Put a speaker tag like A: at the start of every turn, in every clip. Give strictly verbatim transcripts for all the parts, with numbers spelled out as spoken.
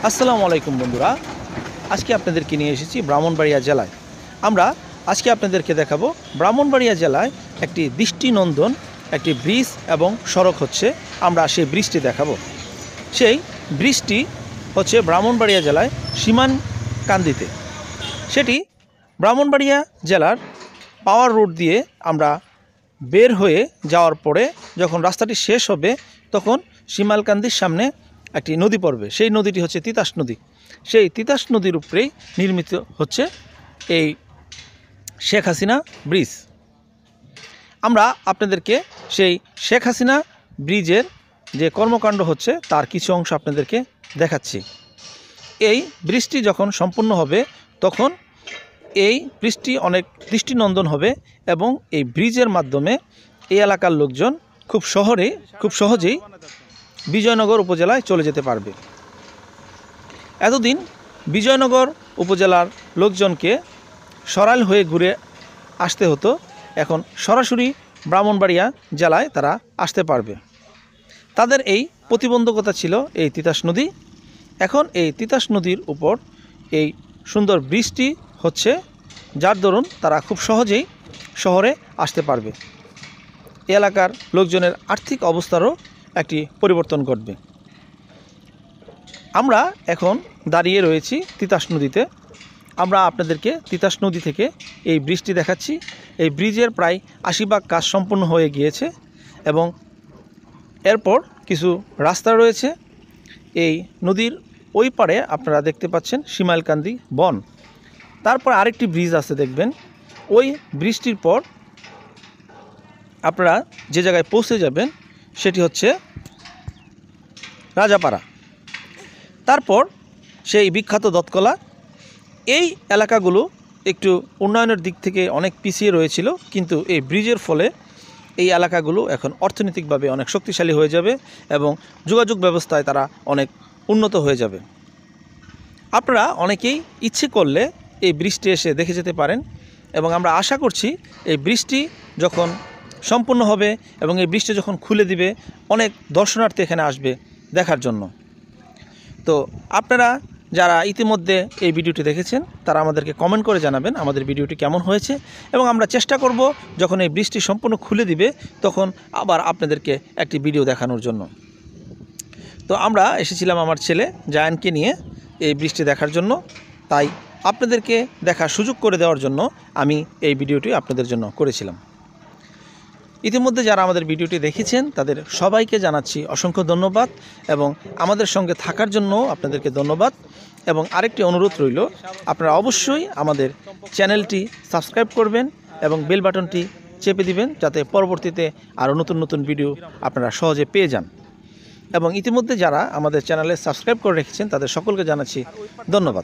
A: আসসালামু আলাইকুম বন্ধুরা, আজকে আপনাদেরকে নিয়ে এসেছি ব্রাহ্মণবাড়িয়া জেলায়। আমরা আজকে আপনাদেরকে দেখাবো ব্রাহ্মণবাড়িয়া জেলায় একটি দৃষ্টিনন্দন একটি ব্রিজ এবং সড়ক হচ্ছে। আমরা সেই ব্রিজটি দেখাবো। সেই ব্রিজটি হচ্ছে ব্রাহ্মণবাড়িয়া জেলায় সীমানকান্দিতে। সেটি ব্রাহ্মণবাড়িয়া জেলার পাওয়ার রোড দিয়ে আমরা বের হয়ে যাওয়ার পরে যখন রাস্তাটি শেষ হবে তখন সীমালকান্দির সামনে একটি নদী পড়বে। সেই নদীটি হচ্ছে তিতাস নদী। সেই তিতাস নদীর উপরেই নির্মিত হচ্ছে এই শেখ হাসিনা ব্রিজ। আমরা আপনাদেরকে সেই শেখ হাসিনা ব্রিজের যে কর্মকাণ্ড হচ্ছে তার কিছু অংশ আপনাদেরকে দেখাচ্ছি। এই ব্রিজটি যখন সম্পূর্ণ হবে তখন এই ব্রিজটি অনেক দৃষ্টিনন্দন হবে এবং এই ব্রিজের মাধ্যমে এই এলাকার লোকজন খুব শহরে খুব সহজেই বিজয়নগর উপজেলায় চলে যেতে পারবে। এতদিন বিজয়নগর উপজেলার লোকজনকে সরাইল হয়ে ঘুরে আসতে হতো, এখন সরাসরি ব্রাহ্মণবাড়িয়া জেলায় তারা আসতে পারবে। তাদের এই প্রতিবন্ধকতা ছিল এই তিতাস নদী। এখন এই তিতাস নদীর উপর এই সুন্দর ব্রিজটি হচ্ছে, যার দরুন তারা খুব সহজেই শহরে আসতে পারবে। এই এলাকার লোকজনের আর্থিক অবস্থারও একটি পরিবর্তন ঘটবে। আমরা এখন দাঁড়িয়ে রয়েছি তিতাস নদীতে। আমরা আপনাদেরকে তিতাস নদী থেকে এই ব্রিজটি দেখাচ্ছি। এই ব্রিজের প্রায় আশি ভাগ কাজ সম্পূর্ণ হয়ে গিয়েছে এবং এরপর কিছু রাস্তা রয়েছে। এই নদীর ওই পারে আপনারা দেখতে পাচ্ছেন সীমালকান্দি বন। তারপর আরেকটি ব্রিজ আছে দেখবেন। ওই ব্রিজটির পর আপনারা যে জায়গায় পৌঁছে যাবেন সেটি হচ্ছে রাজাপাড়া। তারপর সেই বিখ্যাত দত্তকলা। এই এলাকাগুলো একটু উন্নয়নের দিক থেকে অনেক পিছিয়ে রয়েছিল, কিন্তু এই ব্রিজের ফলে এই এলাকাগুলো এখন অর্থনৈতিকভাবে অনেক শক্তিশালী হয়ে যাবে এবং যোগাযোগ ব্যবস্থায় তারা অনেক উন্নত হয়ে যাবে। আপনারা অনেকেই ইচ্ছে করলে এই ব্রিজটি এসে দেখে যেতে পারেন এবং আমরা আশা করছি এই ব্রিজটি যখন সম্পূর্ণ হবে এবং এই ব্রিজটি যখন খুলে দিবে অনেক দর্শনার্থী এখানে আসবে দেখার জন্য। তো আপনারা যারা ইতিমধ্যে এই ভিডিওটি দেখেছেন তারা আমাদেরকে কমেন্ট করে জানাবেন আমাদের ভিডিওটি কেমন হয়েছে এবং আমরা চেষ্টা করব যখন এই ব্রিজটি সম্পূর্ণ খুলে দিবে তখন আবার আপনাদেরকে একটি ভিডিও দেখানোর জন্য। তো আমরা এসেছিলাম আমার ছেলে জায়ানকে নিয়ে এই ব্রিজটি দেখার জন্য, তাই আপনাদেরকে দেখার সুযোগ করে দেওয়ার জন্য আমি এই ভিডিওটি আপনাদের জন্য করেছিলাম। ইতিমধ্যে যারা আমাদের ভিডিওটি দেখেছেন তাদের সবাইকে জানাচ্ছি অসংখ্য ধন্যবাদ এবং আমাদের সঙ্গে থাকার জন্য আপনাদেরকে ধন্যবাদ। এবং আরেকটি অনুরোধ রইল, আপনারা অবশ্যই আমাদের চ্যানেলটি সাবস্ক্রাইব করবেন এবং বেল বাটনটি চেপে দিবেন যাতে পরবর্তীতে আরও নতুন নতুন ভিডিও আপনারা সহজে পেয়ে যান। এবং ইতিমধ্যে যারা আমাদের চ্যানেলে সাবস্ক্রাইব করে রেখেছেন তাদের সকলকে জানাচ্ছি ধন্যবাদ।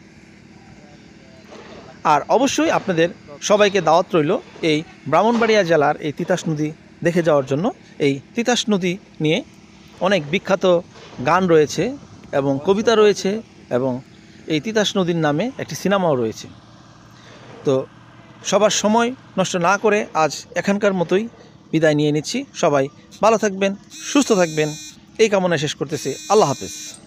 A: আর অবশ্যই আপনাদের সবাইকে দাওয়াত রইল এই ব্রাহ্মণবাড়িয়া জেলার এই তিতাস নদী দেখে যাওয়ার জন্য। এই তিতাস নদী নিয়ে অনেক বিখ্যাত গান রয়েছে এবং কবিতা রয়েছে এবং এই তিতাস নদীর নামে একটি সিনেমাও রয়েছে। তো সবার সময় নষ্ট না করে আজ এখানকার মতোই বিদায় নিয়ে নিচ্ছি। সবাই ভালো থাকবেন, সুস্থ থাকবেন এই কামনা শেষ করতেছি। আল্লাহ হাফেজ।